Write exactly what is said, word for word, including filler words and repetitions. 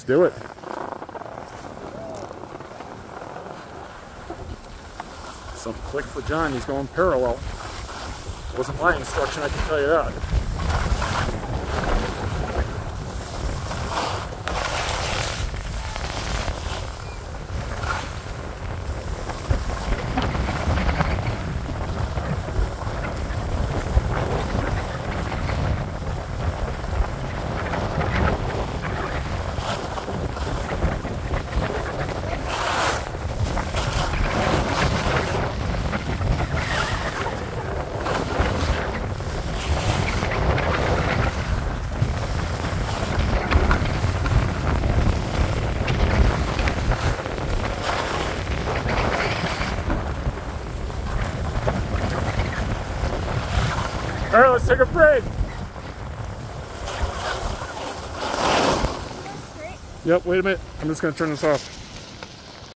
do it. Some click for John, he's going parallel. Wasn't my instruction, I can tell you that. All right, let's take a break. Yep, wait a minute. I'm just going to turn this off.